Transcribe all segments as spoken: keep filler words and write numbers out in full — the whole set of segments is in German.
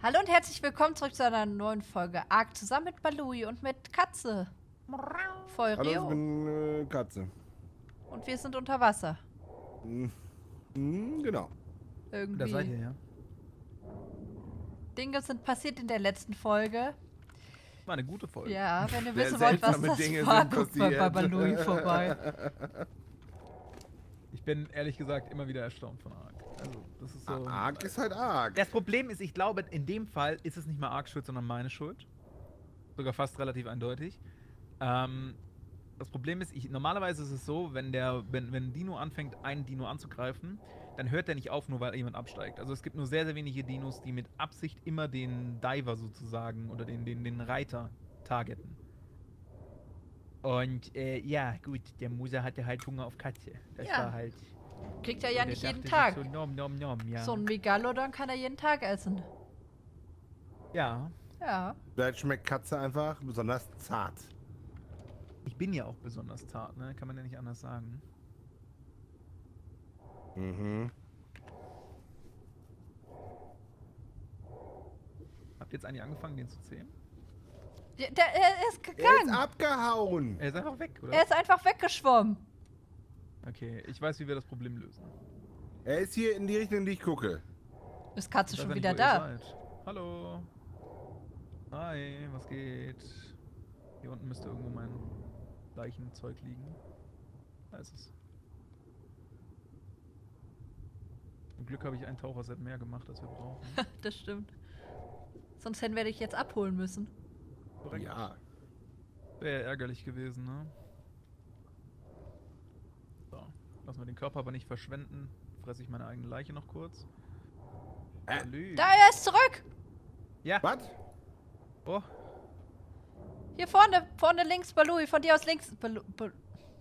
Hallo und herzlich willkommen zurück zu einer neuen Folge Ark zusammen mit Balui und mit Katze. Voll Hallo, Rio. ich bin äh, Katze. Und wir sind unter Wasser. Hm, hm, genau. Irgendwie. Da seid ihr, ja. Dinge sind passiert in der letzten Folge. War eine gute Folge. Ja, wenn ihr Sehr wissen wollt, was seltsame das Dinge war, sind guckt mal bei passiert. Balui vorbei. Ich bin ehrlich gesagt immer wieder erstaunt von Ark. Also, das ist so. Arg ist halt arg. Das Problem ist, ich glaube, in dem Fall ist es nicht mal Arks Schuld, sondern meine Schuld. Sogar fast relativ eindeutig. Ähm, das Problem ist, ich, normalerweise ist es so, wenn der, wenn, wenn ein Dino anfängt, einen Dino anzugreifen, dann hört der nicht auf, nur weil jemand absteigt. Also es gibt nur sehr, sehr wenige Dinos, die mit Absicht immer den Diver sozusagen oder den, den, den Reiter targeten. Und äh, ja, gut, der Musa hatte halt Hunger auf Katze. Das Ja. war halt. Kriegt er ja und nicht der jeden dachte Tag. sich So, nom, nom, nom, ja. So ein Megalodon kann er jeden Tag essen. ja, Ja. Vielleicht schmeckt Katze einfach besonders zart. ich bin ja auch besonders zart, ne? Kann man ja nicht anders sagen. Mhm. Habt ihr jetzt eigentlich angefangen, den zu zähmen? Der, der, er ist Er ist gegangen. abgehauen. Er ist einfach weg, oder? Er ist einfach weggeschwommen. Okay, ich weiß, wie wir das Problem lösen. Er ist hier in die Richtung, in die ich gucke. Ist Katze Ich weiß schon ja nicht, wieder wo da? ihr seid. Hallo. Hi, was geht? Hier unten müsste irgendwo mein Leichenzeug liegen. Da ist es. Zum Glück habe ich ein Taucherset mehr gemacht, als wir brauchen. Das stimmt. Sonst hätten wir dich jetzt abholen müssen. Korrekt. Ja. Wäre ärgerlich gewesen, ne? So. Lassen wir den Körper aber nicht verschwenden. Fresse ich meine eigene Leiche noch kurz. Äh. Salü. Da, er ist zurück! Ja. Was? Oh. Hier vorne, vorne links, Balui, von dir aus links. Balu, Balu.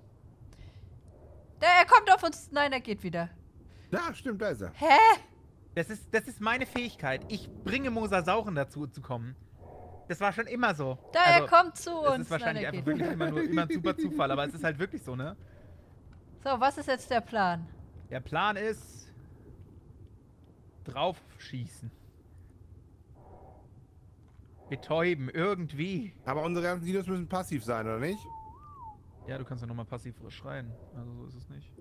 Da, er kommt auf uns. Nein, er geht wieder. Ja, stimmt, da ist er. Hä? Das ist, das ist meine Fähigkeit. Ich bringe Mosasauren dazu zu kommen. Das war schon immer so. Da, also, er kommt zu Es uns. ist wahrscheinlich Nein, er einfach geht wirklich immer, nur, immer ein super Zufall, aber es ist halt wirklich so, ne? So, was ist jetzt der Plan? Der Plan ist draufschießen. Betäuben, irgendwie. Aber unsere ganzen Dinos müssen passiv sein, oder nicht? Ja, du kannst ja nochmal passiv schreien. Also so ist es nicht.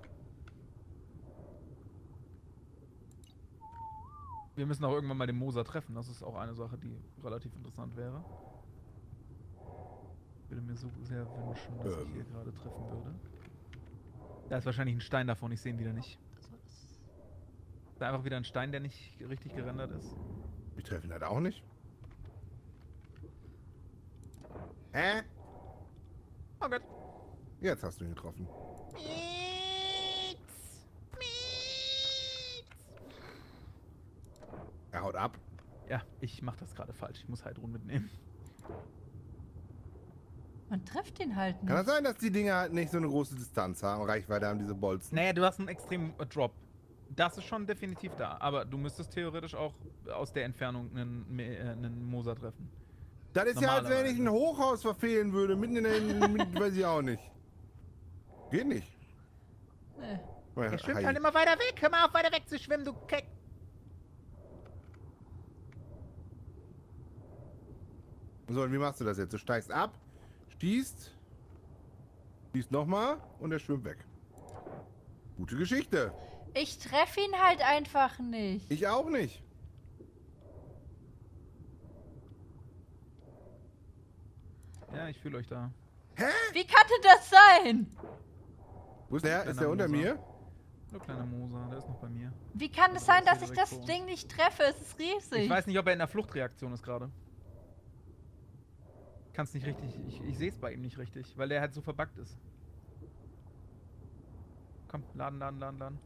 Wir müssen auch irgendwann mal den Moser treffen. Das ist auch eine Sache, die relativ interessant wäre. Ich würde mir so sehr wünschen, dass ich hier gerade treffen würde. Da ist wahrscheinlich ein Stein davon, ich sehe ihn wieder nicht. Da ist einfach wieder ein Stein, der nicht richtig gerendert ist. Wir treffen halt auch nicht. Hä? Oh Gott. Jetzt hast du ihn getroffen. Er haut ab. Ja, ich mache das gerade falsch. Ich muss Heidrun mitnehmen. Man trifft ihn halt Kann nicht. das sein, dass die Dinger halt nicht so eine große Distanz haben, Reichweite haben, diese Bolzen? Naja, du hast einen extremen äh, Drop. Das ist schon definitiv da. Aber du müsstest theoretisch auch aus der Entfernung einen, Me- äh, einen Moser treffen. Das ist ja, als wenn ich ein Normalerweise. Hochhaus verfehlen würde, mitten in der, mit, weiß ich auch nicht. Geht nicht. Nee. Er schwimmt Hi. halt immer weiter weg. Hör mal auf, weiter weg zu schwimmen, du Keck. So, und wie machst du das jetzt? Du steigst ab, stießt, stießt nochmal und er schwimmt weg. Gute Geschichte. Ich treffe ihn halt einfach nicht. Ich auch nicht. Ja, ich fühle euch da. Wie kann denn das sein? Wo ist der? Ist der unter Moser. mir? Nur kleiner Moser, der ist noch bei mir. Wie kann es Also sein, ist dass hier ich direkt das vor Ding nicht treffe? Es ist riesig. Ich weiß nicht, ob er in der Fluchtreaktion ist gerade. Kann's nicht richtig. Ich, ich sehe es bei ihm nicht richtig, weil der halt so verbuggt ist. Komm, laden, laden, laden, laden.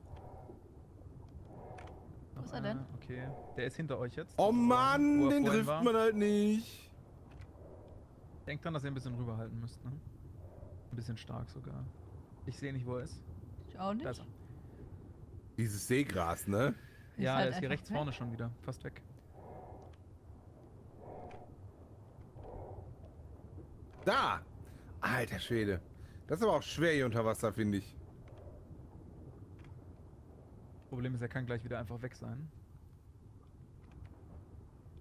Wo Noch ist er denn? einer, Okay, der ist hinter euch jetzt. Oh sozusagen, Mann, wo er den vorhin trifft war. man halt nicht. Denkt dran, dass ihr ein bisschen rüberhalten müsst, ne? Ein bisschen stark sogar. Ich sehe nicht, wo er ist. Ich auch nicht. Da ist er. Dieses Seegras, ne? Ist Ja, halt er ist hier einfach rechts weg. vorne schon wieder. Fast weg. Da! Alter Schwede. Das ist aber auch schwer hier unter Wasser, finde ich. Problem ist, er kann gleich wieder einfach weg sein.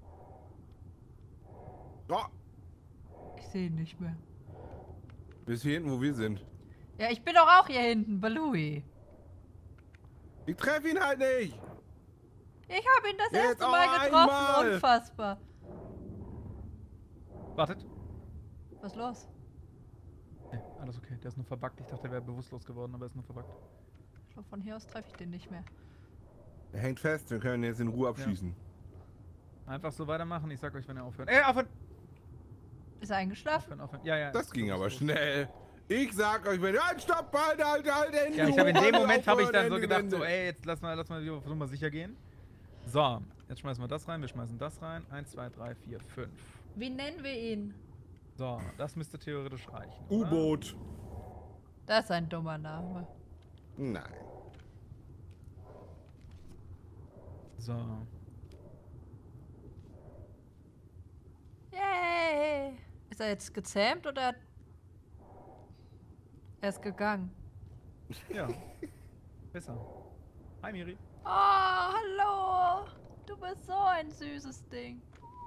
Oh, Ich sehe ihn nicht mehr. bis hier hinten, wo wir sind. Ja, ich bin doch auch hier hinten, Balui. Ich treffe ihn halt nicht. Ich habe ihn das Jetzt erste auch Mal getroffen. einmal. Unfassbar. Wartet. Was ist los? Nee, alles okay. Der ist nur verbuggt. Ich dachte, der wäre bewusstlos geworden, aber er ist nur verbuggt. Ich glaube, von hier aus treffe ich den nicht mehr. Er hängt fest, wir können ihn jetzt in Ruhe abschießen. Einfach so weitermachen. Ich sag euch, wenn er aufhört. Ey, aufhören! Ist er eingeschlafen? Aufhören, aufhören. Ja, ja. Das ging aber bewusstlos. schnell. Ich sag euch, wenn... Halt, stopp, halt, halt, halt, Ende. Ja, ich habe in dem Halt, Moment habe ich aufhören, dann so Ende, gedacht, Ende. so, ey, jetzt lass mal, lass mal, versuchen mal sicher gehen. So, jetzt schmeißen wir das rein, wir schmeißen das rein. Eins, zwei, drei, vier, fünf. Wie nennen wir ihn? So, das müsste theoretisch reichen. oder? U-Boot. Das ist ein dummer Name. Nein. So. Yay! Ist er jetzt gezähmt oder er ist gegangen? Ja. Besser. Hi, Miri. Oh, hallo! Du bist so ein süßes Ding.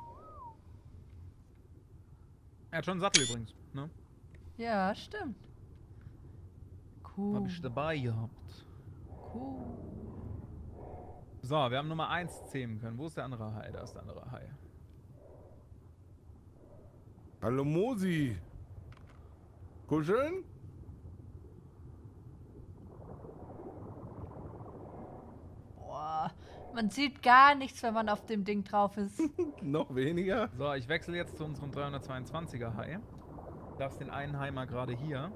Er hat schon einen Sattel übrigens, ne? Ja, stimmt. Cool. Hab ich dabei gehabt. Cool. So, wir haben Nummer eins zähmen können. Wo ist der andere Hai? Da ist der andere Hai. Hallo Mosi. Kuscheln? Boah, man sieht gar nichts, wenn man auf dem Ding drauf ist. Noch weniger? So, ich wechsle jetzt zu unserem dreihundertzweiundzwanziger Hai. Darfst den einen Hai mal gerade hier.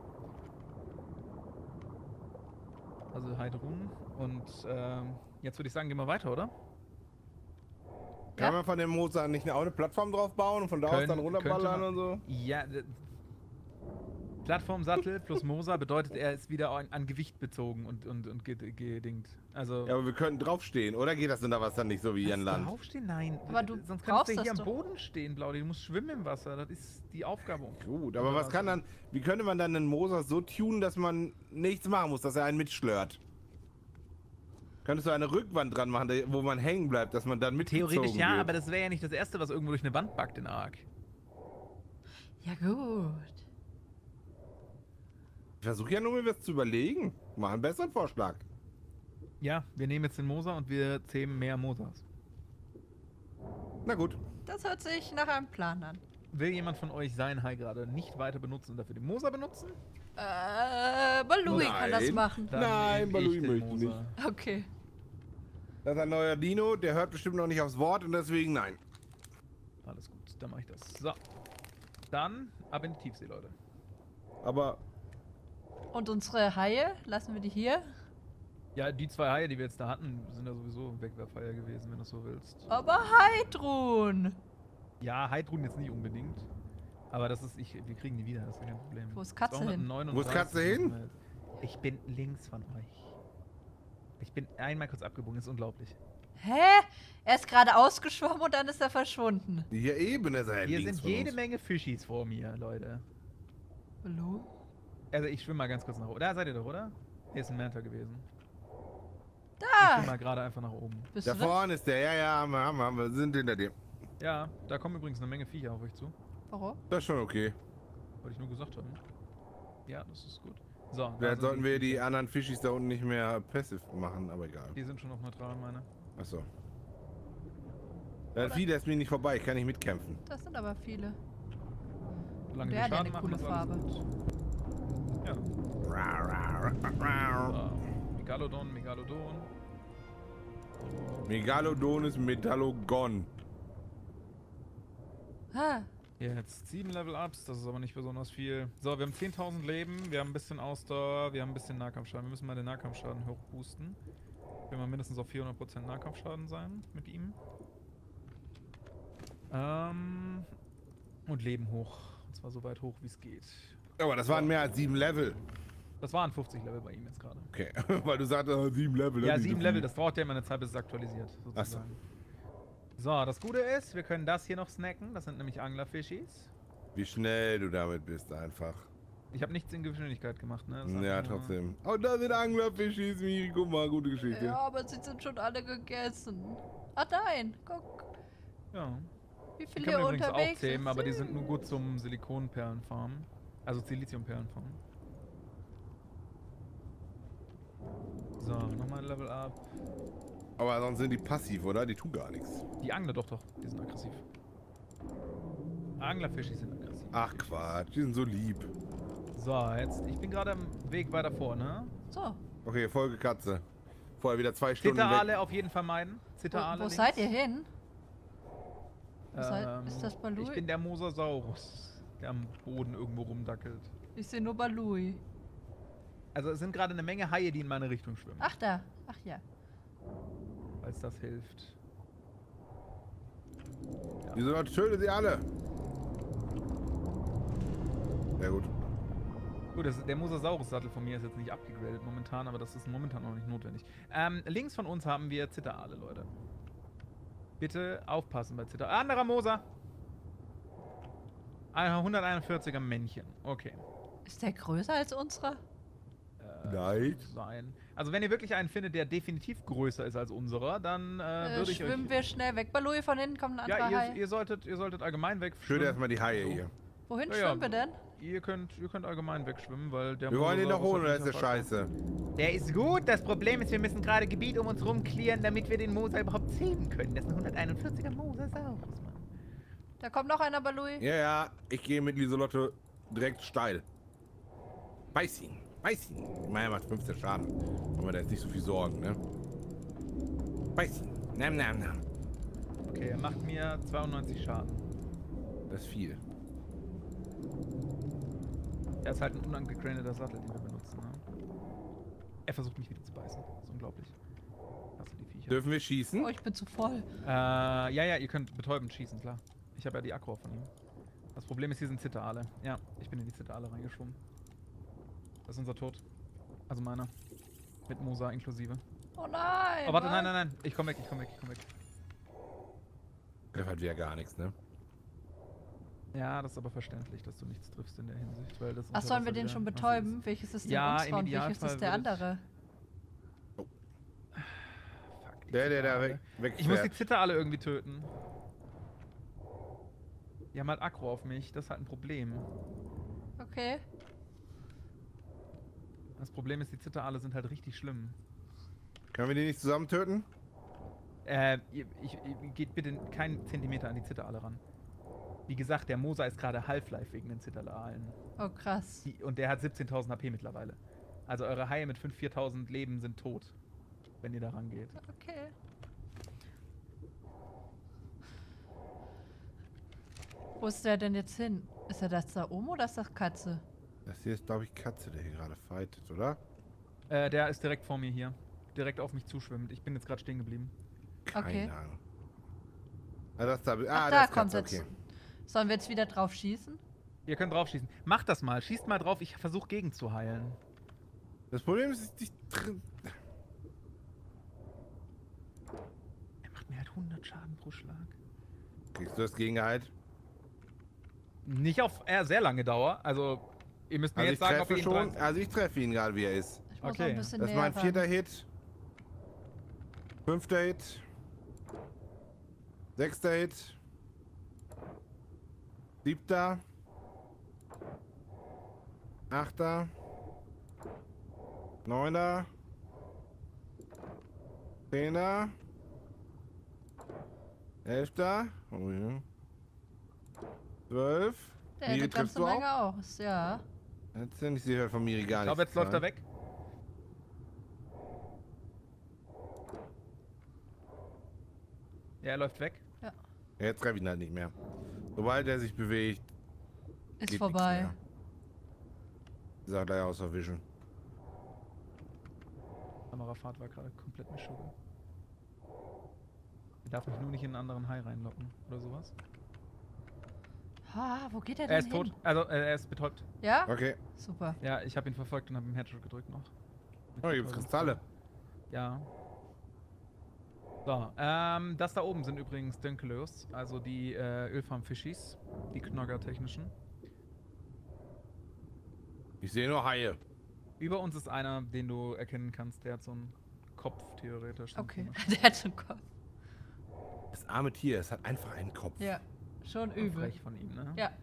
Also Heidrun. Und ähm, jetzt würde ich sagen, gehen wir weiter, oder? Kann Ja. man von dem Moser nicht auch eine Plattform drauf bauen und von da aus Können- dann runterballern könnte und so? Ja, d- Plattformsattel plus Moser bedeutet, er ist wieder an, an Gewicht bezogen und, und, und ged- gedingt. Also. Ja, aber wir könnten draufstehen, oder geht das denn da was dann nicht so wie hier in Land? Draufstehen? Nein. Aber du Sonst brauchst kannst du hier das am doch. Boden stehen, Blaudi. Du musst schwimmen im Wasser. Das ist die Aufgabe. Gut, aber Oder was kann dann, wie könnte man dann einen Moser so tunen, dass man nichts machen muss, dass er einen mitschlört? Könntest du eine Rückwand dran machen, wo man hängen bleibt, dass man dann mitgezogen Theoretisch ja, wird? aber das wäre ja nicht das Erste, was irgendwo durch eine Wand backt in Ark. Ja, gut. Ich versuche ja nur mir was zu überlegen. Mach einen besseren Vorschlag. Ja, wir nehmen jetzt den Moser und wir zähmen mehr Mosers. Na gut. Das hört sich nach einem Plan an. Will jemand von euch seinen Hai gerade nicht weiter benutzen und dafür den Moser benutzen? Äh, Balui kann das Nein. machen. Dann Nein, nehm Balui ich den möchte Moser. Okay. Das ist ein neuer Dino, der hört bestimmt noch nicht aufs Wort und deswegen nein. Alles gut, dann mache ich das. So. Dann ab in die Tiefsee, Leute. Aber Und unsere Haie, lassen wir die hier? Ja, die zwei Haie, die wir jetzt da hatten, sind ja sowieso Wegwerfhaie gewesen, wenn du es so willst. Aber Heidrun! Ja, Heidrun jetzt nicht unbedingt. Aber das ist, ich, wir kriegen die wieder, das ist kein Problem. Wo ist Katze hin? zweihundertneununddreißig Wo ist Katze hin? Ich bin links von euch. Ich bin einmal kurz abgebogen, ist unglaublich. Hä? Er ist gerade ausgeschwommen und dann ist er verschwunden. hier eben ist er Hier links sind von jede uns. Menge Fischis vor mir, Leute. Hallo? Also ich schwimme mal ganz kurz nach oben. Da seid ihr doch, oder? Hier ist ein Manta gewesen. Ich Da! schwimme mal gerade einfach nach oben. Bist Da du da? vorne ist der, ja, ja, haben wir, haben wir, haben wir, sind hinter dir. Ja, da kommen übrigens eine Menge Viecher auf euch zu. Warum? Das ist schon okay. Wollte ich nur gesagt haben. Ja, das ist gut. So, da Vielleicht sind sollten wir die Viecher. anderen Fischis da unten nicht mehr passiv machen, aber egal. Die sind schon auf neutral, meine. Achso. Das Vieh lässt mich nicht vorbei, ich kann nicht mitkämpfen. Das sind aber viele. Solange Der wir hat ja Schaden eine machen, coole ist alles Farbe. gut. Ja. Ra, ra, ra, ra. So. Megalodon, Megalodon. Megalodon ist Metallogon. Ah, Jetzt sieben Level-Ups, das ist aber nicht besonders viel. So, wir haben zehntausend Leben, wir haben ein bisschen Ausdauer, wir haben ein bisschen Nahkampfschaden. Wir müssen mal den Nahkampfschaden hochboosten. Wir mal mindestens auf vierhundert Prozent Nahkampfschaden sein mit ihm. Ähm, und Leben hoch. Und zwar so weit hoch, wie es geht. Aber das waren mehr als sieben Level. Das waren fünfzig Level bei ihm jetzt gerade. Okay, weil du sagst, oh, sieben Level. Ja, das ist sieben so Level, viel. das dauert ja immer eine Zeit, bis es aktualisiert. Ach so. Sozusagen. So, das Gute ist, wir können das hier noch snacken. Das sind nämlich Anglerfischis. Wie schnell du damit bist, einfach. Ich habe nichts in Geschwindigkeit gemacht, ne? Das ist Ja, einfach nur- trotzdem. Oh, da sind Anglerfischis, Miri, guck mal, gute Geschichte. ja, aber sie sind schon alle gegessen. Ah nein, guck. Ja. Wie Die viele kann hier man übrigens auch unterwegs zähmen, sind? aber die sind nur gut zum Silikonperlenfarmen. Also Siliziumperlenfarmen. So, nochmal ein Level up. Aber sonst sind die passiv, oder? Die tun gar nichts. Die Angler doch doch, die sind aggressiv. Anglerfische sind aggressiv. Ach Quatsch, die sind so lieb. So, jetzt, ich bin gerade am Weg weiter vor, ne? So, Okay, Folge Katze. Vorher wieder zwei Stunden Zitterale weg. auf jeden Fall meiden. wo, Zitterale wo links. seid ihr hin? Wo seid, Ähm, ist das Balui? Ich bin der Mosasaurus, der am Boden irgendwo rumdackelt. Ich sehe nur Balui. Also es sind gerade eine Menge Haie, die in meine Richtung schwimmen. Ach da, ach ja. Falls das hilft. Diese Leute töten sie alle. Sehr gut. Gut, das ist, der Mosasaurus-Sattel von mir ist jetzt nicht abgegradet momentan, aber das ist momentan noch nicht notwendig. Ähm, links von uns haben wir Zitterale, Leute. Bitte aufpassen bei Zitter. Anderer Moser! Ein hunderteinundvierziger Männchen. Okay. Ist der größer als unserer? Äh, Nein. Sein. Also wenn ihr wirklich einen findet, der definitiv größer ist als unserer, dann äh, Äh, würde ich schwimmen euch... wir schnell weg. Balui, von hinten kommt ein anderer Ja, Hai. ihr, ihr, solltet, ihr solltet allgemein weg. Schön erstmal die Haie hier. Wohin Ja, ja. schwimmen wir denn? Ihr könnt, ihr könnt allgemein wegschwimmen, weil der Wir wollen den noch Mosasaurus holen, hat oder ist nicht der erfasst. scheiße? Der ist gut. Das Problem ist, wir müssen gerade Gebiet um uns rum clearen, damit wir den Moser überhaupt zähmen können. Das ist ein hunderteinundvierziger Mosasaurus, Mann. Da kommt noch einer, Balui. Ja, ja, ich gehe mit Lieselotte direkt steil. Beiß ihn, beiß ihn. Ich meine, er macht fünfzehn Schaden. Haben wir da jetzt nicht so viel Sorgen, ne? Beiß ihn. Nam, nam, nam. Okay, er macht mir zweiundneunzig Schaden. Das ist viel. Er ist halt ein unangegradeter Sattel, den wir benutzen. Ne? Er versucht mich wieder zu beißen. Das ist unglaublich. Hast du die Viecher? Dürfen wir schießen? Oh, ich bin zu voll. Äh, ja, ja, ihr könnt betäubend schießen, klar. Ich habe ja die Aggro von ihm. Das Problem ist, hier sind Zitterale. Ja, ich bin in die Zitterale reingeschwommen. Das ist unser Tod. Also meiner. Mit Mosa inklusive. Oh nein! Oh, warte, was? nein, nein, nein. Ich komm weg, ich komm weg, ich komm weg. Der hat wieder gar nichts, ne? Ja, das ist aber verständlich, dass du nichts triffst in der Hinsicht, weil das Ach, sollen wir den wieder schon assi betäuben? Welches ist denn Ja, unserer im und welches Idealfall ist der würde ich- andere? ist. Fuck, die Der, der da Zitterale. weg, wegfährt. Ich muss die Zitterale irgendwie töten. Die haben halt Aggro auf mich, das ist halt ein Problem. Okay. Das Problem ist, die Zitterale sind halt richtig schlimm. Können wir die nicht zusammen töten? Äh, ihr, ich, ihr geht bitte keinen Zentimeter an die Zitterale ran. Wie gesagt, der Mosa ist gerade Half-Life wegen den Zitteralen. Oh, krass. Die, und der hat siebzehntausend H P mittlerweile. Also eure Haie mit fünftausend, viertausend Leben sind tot, wenn ihr da rangeht. Okay. Wo ist der denn jetzt hin? Ist er das da oben oder ist das Katze? Das hier ist, glaube ich, Katze, der hier gerade fightet, oder? Äh, der ist direkt vor mir hier. Direkt auf mich zuschwimmend. Ich bin jetzt gerade stehen geblieben. Keine Okay. Ahnung. Ah, das da, ah, Ach, das da ist kommt Katze, jetzt. okay. Sollen wir jetzt wieder drauf schießen? Ihr könnt drauf schießen. Macht das mal. Schießt mal drauf. Ich versuche gegen zu heilen. Das Problem ist, ich drin. Er macht mir halt hundert Schaden pro Schlag. Kriegst du das Gegengehalt? Nicht auf äh, sehr lange Dauer. Also, ihr müsst mir Also jetzt ich sagen, ob ihr treffe ihn schon, dran... also ich treffe ihn gerade, wie er ist. Ich muss Okay. noch ein bisschen Das ist näher mein vierter ran. Hit. Fünfter Hit. Sechster Hit. Siebter. Achter. Neuner. Zehner. Elfter. Oh ja. Zwölf. Der Miri, hält eine triffst ganze du auch? Menge aus, ja. Jetzt sind ich sehe von Miri gar Ich glaube, nichts. jetzt läuft er Nein. weg. Ja, er läuft weg. Ja, jetzt treffe ich ihn halt nicht mehr. Sobald er sich bewegt, Ist geht vorbei. nichts mehr. Sagt er außer Vision. Kamerafahrt war gerade komplett Mischugge. Er darf mich nur nicht in einen anderen Hai reinlocken oder sowas. Ha, wo geht er denn Er ist hin? tot. Also, äh, er ist betäubt. Ja? Okay. Super. Ja, ich habe ihn verfolgt und habe ihm Headshot gedrückt noch. Mit Oh, hier gibt's Kristalle. Ja. So, ähm, das da oben sind übrigens Dünkelös, also die äh, Ölfarm-Fischis, die Knogger-technischen. Ich sehe nur Haie. Über uns ist einer, den du erkennen kannst, der hat so einen Kopf theoretisch. so einen Okay. komischen- Der hat schon Kopf. Das arme Tier, es hat einfach einen Kopf. Ja. Schon übel. Frech von ihm, ne? Ja.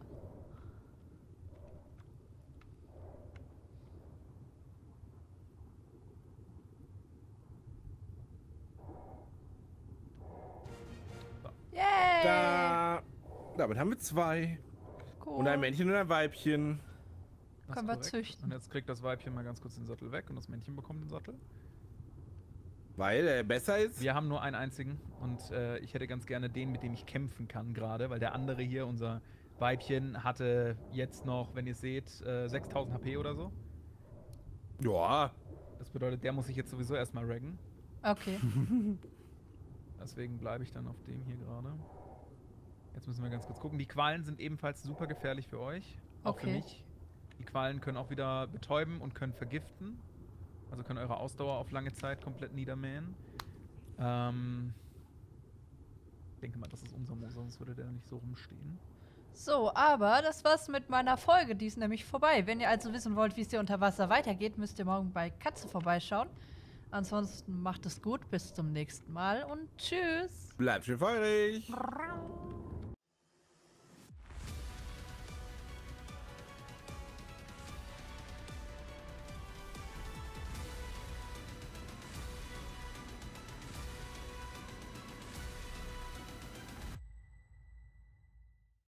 Yay! Da. Damit haben wir zwei. Cool. Und ein Männchen und ein Weibchen. Das Können ist wir korrekt. züchten. Und jetzt kriegt das Weibchen mal ganz kurz den Sattel weg und das Männchen bekommt den Sattel. Weil er besser ist. Wir haben nur einen einzigen und äh, ich hätte ganz gerne den, mit dem ich kämpfen kann gerade, weil der andere hier, unser Weibchen, hatte jetzt noch, wenn ihr seht, äh, sechstausend H P oder so. Ja. Das bedeutet, der muss sich jetzt sowieso erstmal raggen. Okay. Deswegen bleibe ich dann auf dem hier gerade. Jetzt müssen wir ganz kurz gucken. Die Qualen sind ebenfalls super gefährlich für euch. Auch für Okay. mich. Die Qualen können auch wieder betäuben und können vergiften. Also können eure Ausdauer auf lange Zeit komplett niedermähen. Ähm, ich denke mal, das ist unser Moser, sonst würde der nicht so rumstehen. So, aber das war's mit meiner Folge. Die ist nämlich vorbei. Wenn ihr also wissen wollt, wie es hier unter Wasser weitergeht, müsst ihr morgen bei Katze vorbeischauen. Ansonsten macht es gut. Bis zum nächsten Mal und tschüss. Bleibt schön feurig. Brrrr.